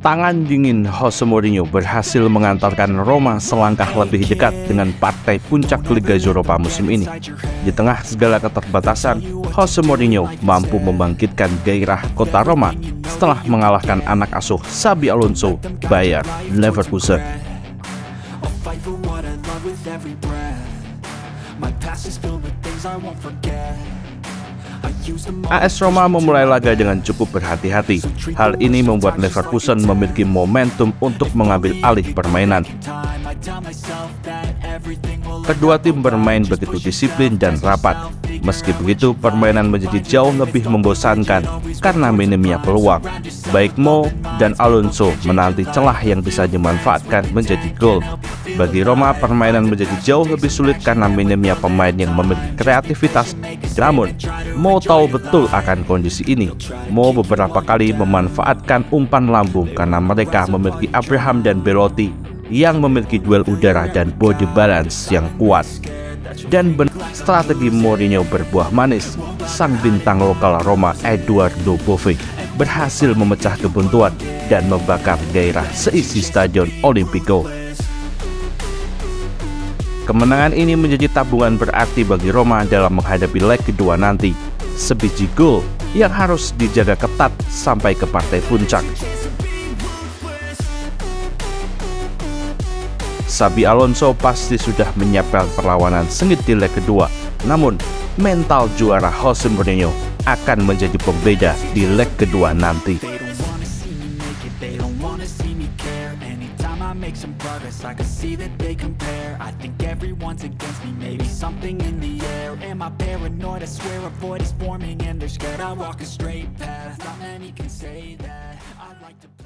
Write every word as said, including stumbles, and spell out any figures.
Tangan dingin Jose Mourinho berhasil mengantarkan Roma selangkah lebih dekat dengan partai puncak Liga Eropa musim ini. Di tengah segala keterbatasan, Jose Mourinho mampu membangkitkan gairah kota Roma setelah mengalahkan anak asuh Xabi Alonso, Bayer Leverkusen. A S Roma memulai laga dengan cukup berhati-hati. Hal ini membuat Leverkusen memiliki momentum untuk mengambil alih permainan. Kedua tim bermain begitu disiplin dan rapat. Meski begitu, permainan menjadi jauh lebih membosankan karena minimnya peluang. Baik Mo dan Alonso menanti celah yang bisa dimanfaatkan menjadi gol. Bagi Roma, permainan menjadi jauh lebih sulit karena minimnya pemain yang memiliki kreativitas. Namun, Mo tahu betul akan kondisi ini. Mo beberapa kali memanfaatkan umpan lambung karena mereka memiliki Abraham dan Belotti yang memiliki duel udara dan body balance yang kuat. Dan strategi Mourinho berbuah manis. Sang bintang lokal Roma Eduardo Bove berhasil memecah kebuntuan dan membakar gairah seisi stadion Olimpico. Kemenangan ini menjadi tabungan berarti bagi Roma dalam menghadapi leg kedua nanti. Sebiji gol yang harus dijaga ketat sampai ke partai puncak. Xabi Alonso pasti sudah menyiapkan perlawanan sengit di leg kedua. Namun, mental juara Jose Mourinho akan menjadi pembeda di leg kedua nanti. Make some progress, I can see that they compare. I think everyone's against me, maybe something in the air. Am I paranoid? I swear a void is forming and they're scared I walk a straight path. Not many can say that. I'd like to